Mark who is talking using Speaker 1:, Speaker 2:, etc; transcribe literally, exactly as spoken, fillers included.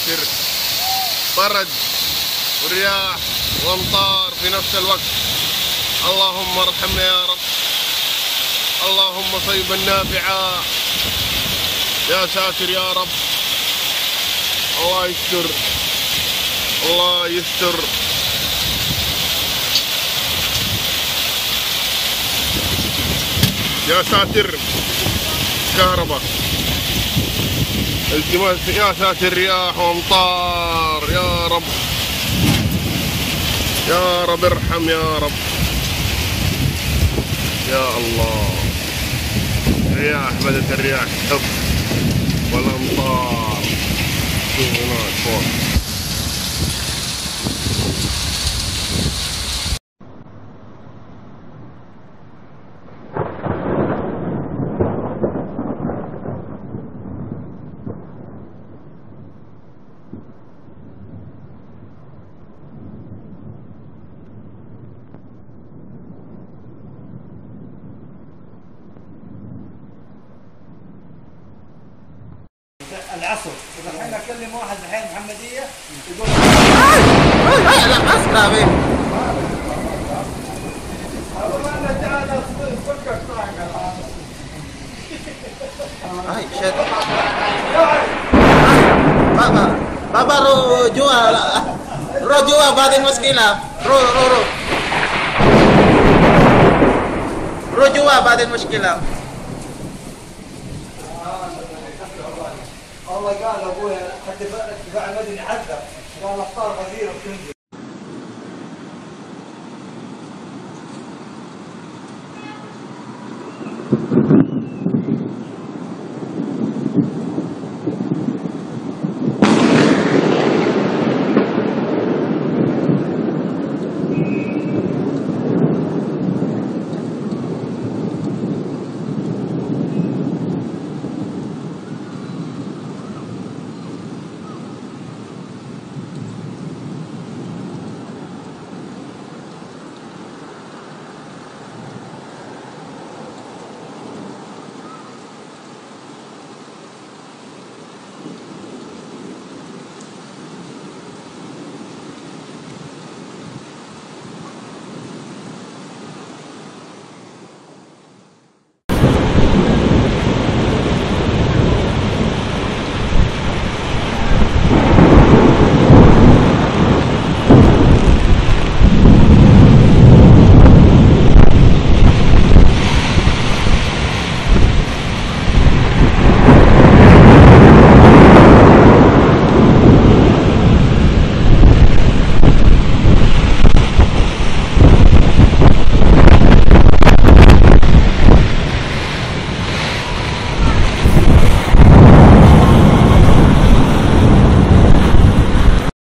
Speaker 1: ساتر، برد ورياح وامطار في نفس الوقت. اللهم ارحمنا يا رب، اللهم صيبا نافعا يا ساتر يا رب. الله يستر، الله يستر. يا ساتر كهرباء، التماس يا ساتر، رياح وامطار. يا رب يا رب ارحم يا رب. يا الله، رياح، بدت الرياح تهب والامطار. شوف هناك فوق.
Speaker 2: العصر الحين اكلم واحد الحين محمديه يقول
Speaker 3: لا لا اسرع بيه. هاي شد بابا بابا رو جوا رو جوا بعدين مشكلة. رو رو رو رو جوا بعدين مشكلة.
Speaker 2: الله قال ابويا حتى تبع المدني حتى قال افطار غزيره بتنزل.